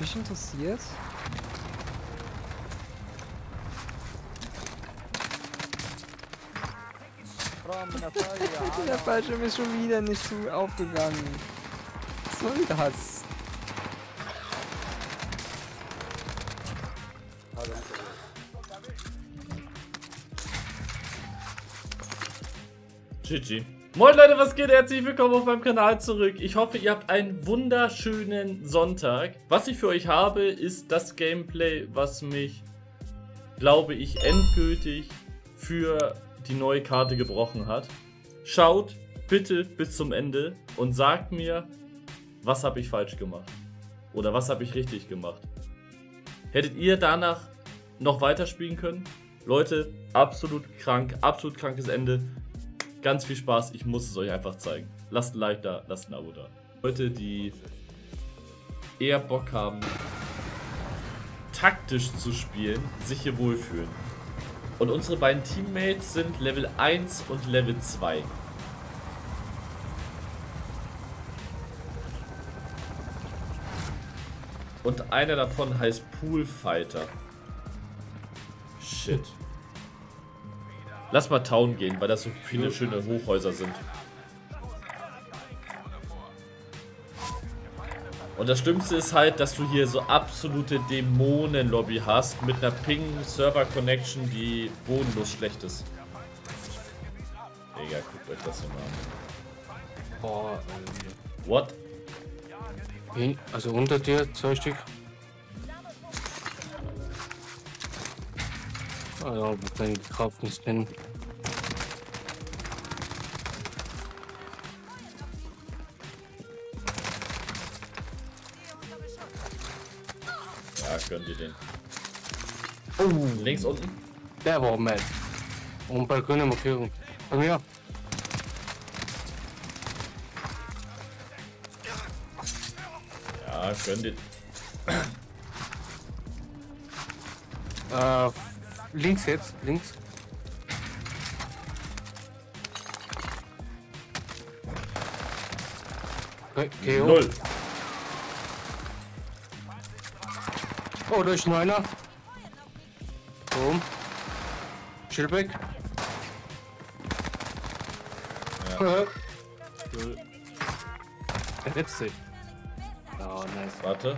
mich interessiert. Der Fallschirm ist schon wieder nicht so aufgegangen. Was soll das? GG. Moin Leute, was geht? Herzlich willkommen auf meinem Kanal zurück. Ich hoffe, ihr habt einen wunderschönen Sonntag. Was ich für euch habe, ist das Gameplay, was mich, glaube ich, endgültig für die neue Karte gebrochen hat. Schaut bitte bis zum Ende und sagt mir, was habe ich falsch gemacht? Oder was habe ich richtig gemacht? Hättet ihr danach noch weiterspielen können? Leute, absolut krank, absolut krankes Ende. Ganz viel Spaß, ich muss es euch einfach zeigen. Lasst ein Like da, lasst ein Abo da. Leute, die eher Bock haben, taktisch zu spielen, sich hier wohlfühlen. Und unsere beiden Teammates sind Level 1 und Level 2. Und einer davon heißt Poolfighter. Shit. Lass mal Town gehen, weil das so viele schöne Hochhäuser sind. Und das Schlimmste ist halt, dass du hier so absolute Dämonen-Lobby hast mit einer Ping-Server-Connection, die bodenlos schlecht ist. Digga, guckt euch das hier mal an. Boah, What? also unter dir 2 Stück. Also mit deinen gekauften Spin. Ja, gönn dir den. Oh, Links unten. der war mad. Und bei grüner Markierung. Bei mir. Ja, gönn dir. Links jetzt, links. Okay, Null. Oh, da ist noch einer. Boom. Schild weg. Ja. Der letzte. Oh, nice. Warte.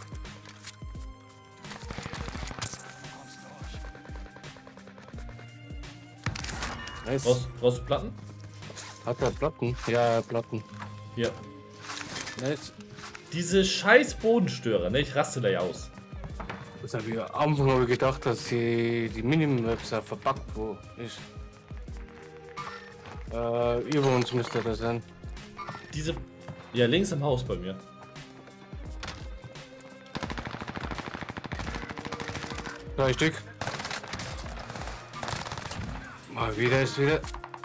Nice. Brauchst du Platten? Hat er Platten? Ja, Platten. Hier. Nice. Diese scheiß Bodenstörer, ne? Ich raste da ja aus. Das habe ich am Anfang habe ich gedacht, dass die Minimaps auch verpackt wo ist. Über uns müsste das sein. Diese. Ja, links im Haus bei mir. Drei Stück. Mal wieder ist wieder.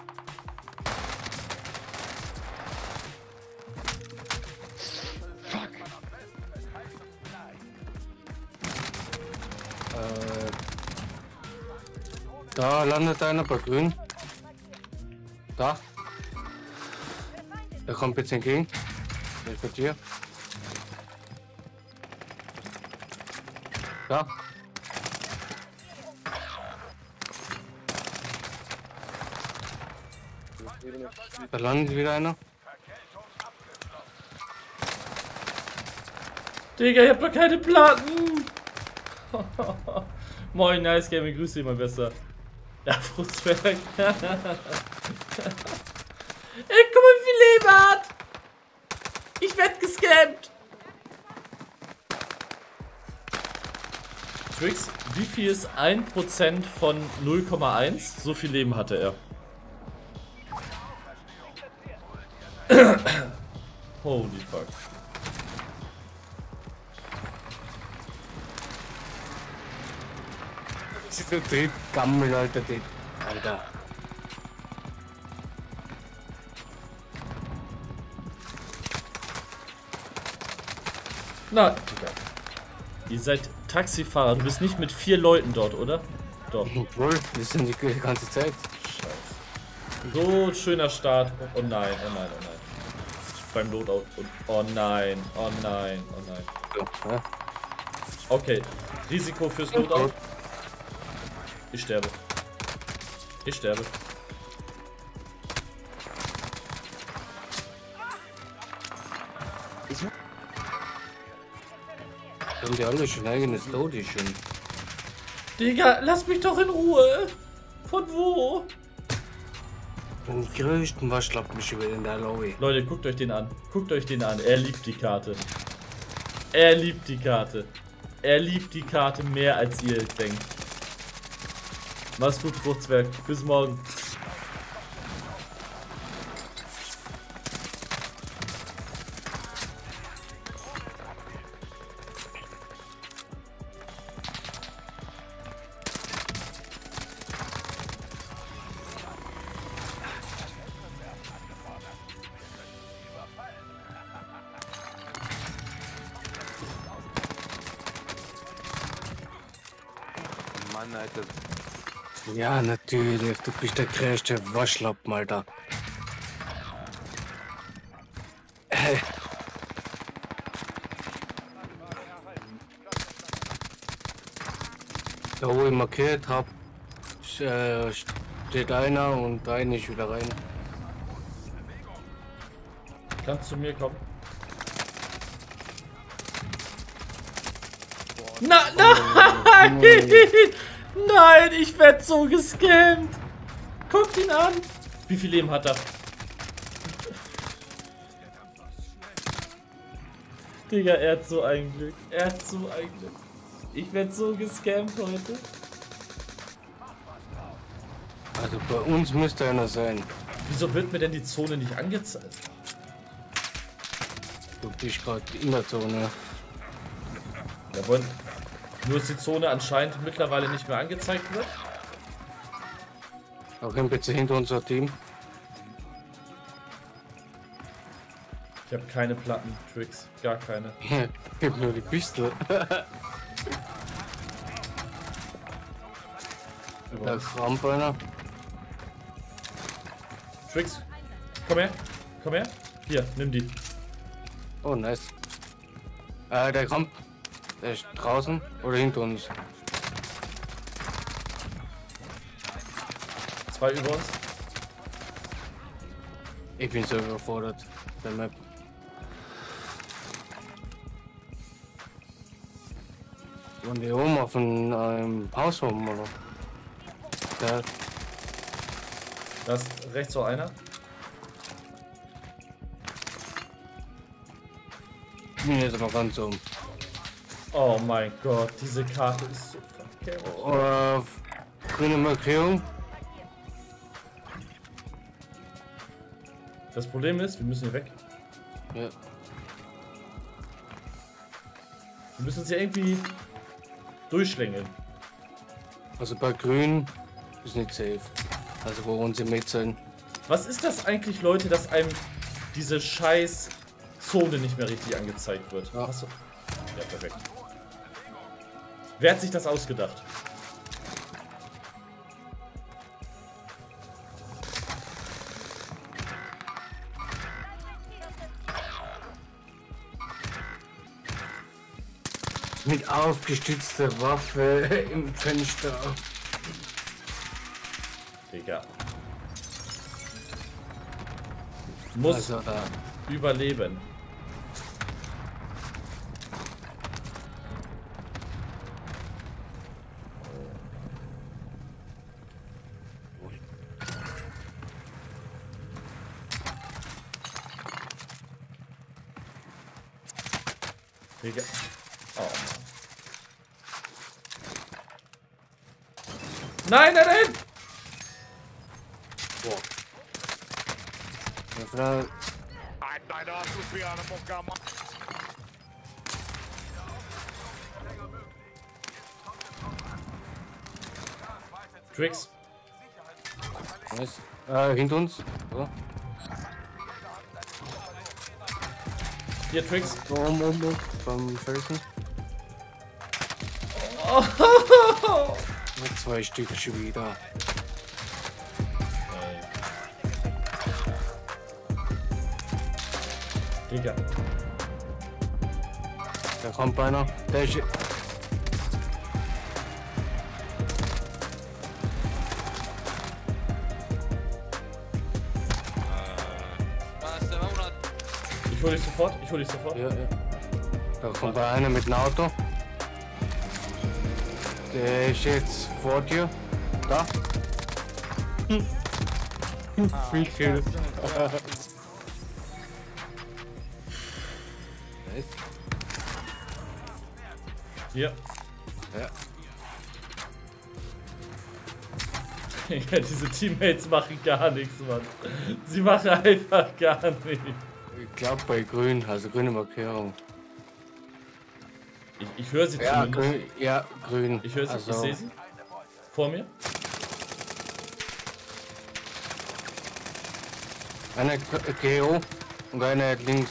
Da landet einer bei grün. Da. Der kommt jetzt entgegen. Der ist bei dir. Da. Da landet wieder einer. Digga, ich hab doch keine Platten! Moin, Nice Gaming, grüß dich, mein Bester. Ja, Frutzwerk. Ey, guck mal, wie viel Leben er hat! Ich werd gescampt! Trix, wie viel ist 1% von 0,1? So viel Leben hatte er. Holy fuck. Dieser Tritt Gammel, Alter, den. Alter. Na, Digga. Ihr seid Taxifahrer, du bist nicht mit 4 Leuten dort, oder? Doch. Wohl, wir sind die ganze Zeit. Scheiße. So schöner Start. Oh nein, oh nein, oh nein. Beim Loadout. Und oh nein, oh nein, oh nein. So, ja. Okay. Risiko fürs Loadout. Ich sterbe. Ich sterbe. Haben die alle schon eigenes Lodi schon? Digga, lass mich doch in Ruhe. Von wo? Den größten Waschlappen ich über in der Lobby. Leute, guckt euch den an. Guckt euch den an. Er liebt die Karte. Er liebt die Karte. Er liebt die Karte mehr als ihr denkt. Mach's gut, Fruchtzwerg. Bis morgen. Mann, Alter. Ja, natürlich. Du bist der größte Waschlappen, Alter. Da wo ich markiert hab, steht einer und einer ist wieder rein. Kannst du mir kommen? Nein! Nein, ich werd so gescammt! Guckt ihn an! Wie viel Leben hat er? Digga, er hat so ein Glück. Er hat so ein Glück. Ich werd so gescammt heute. Also bei uns müsste einer sein. Wieso wird mir denn die Zone nicht angezeigt? Du bist gerade in der Zone. Jawohl. Nur ist die Zone anscheinend mittlerweile nicht mehr angezeigt wird. Auch ein bisschen hinter unser Team. Ich habe keine Platten, Tricks. Gar keine. Ich hab nur die Pistole. Da rammt einer. Tricks, komm her. Komm her. Hier, nimm die. Oh, nice. Der kommt. Der ist draußen oder hinter uns. 2 über uns. Ich bin so überfordert. Der Map. Und die oben auf einem Haus rum, oder? Der. Da ist rechts so einer. Ich bin jetzt aber ganz um. Oh mein Gott, diese Karte ist so verkehrt. Grüne Markierung. Das Problem ist, wir müssen hier weg. Ja. Wir müssen uns hier irgendwie durchschlängeln. Also bei Grün ist nicht safe. Also wo unsere mit sind. Was ist das eigentlich, Leute, dass einem diese scheiß Zone nicht mehr richtig angezeigt wird? Ja. Achso. Ja, perfekt. Wer hat sich das ausgedacht? Mit aufgestützter Waffe im Fenster. Digga. Muss Also da. überleben. Digga. Oh Mann. Nein, nein, nein! Boah. Ja, vielleicht. Tricks. Nice. Hinter uns. So. Hier, Tricks. Um. Beim Felsen. Oh. Ja, 2 Stück schon wieder. Digga. Da kommt einer. Der ist. hol dich sofort, ich hol dich sofort. Ja, ja. Da kommt einer mit dem Auto. Der ist jetzt vor dir. Da. Viel Kill. Nice. Hier. Ja. Ja, diese Teammates machen gar nichts, Mann. Sie machen einfach gar nichts. Ich glaube bei grün, also grüne Markierung. Ich höre sie Ja, zumindest. grün. Ja, grün. Ich höre sie, also, ich sehe sie. Vor mir. Eine GO und eine links.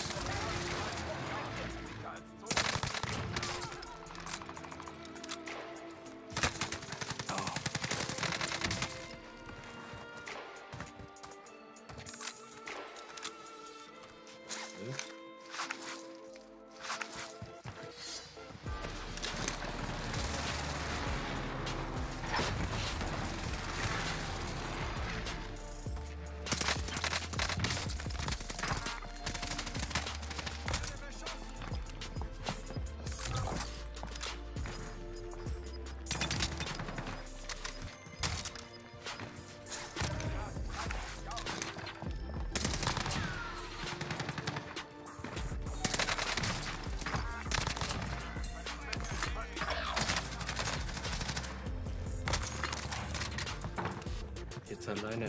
Jetzt alleine.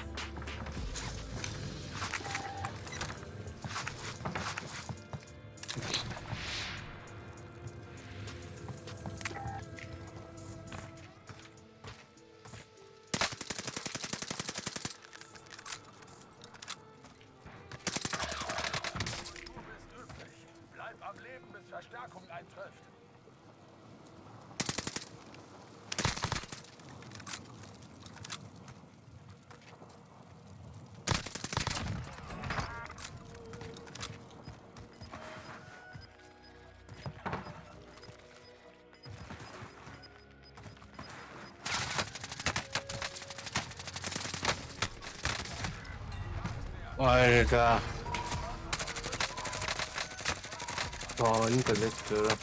Bleib am Leben, bis Verstärkung eintrifft. Alter. Boah, nicht der letzte, oder?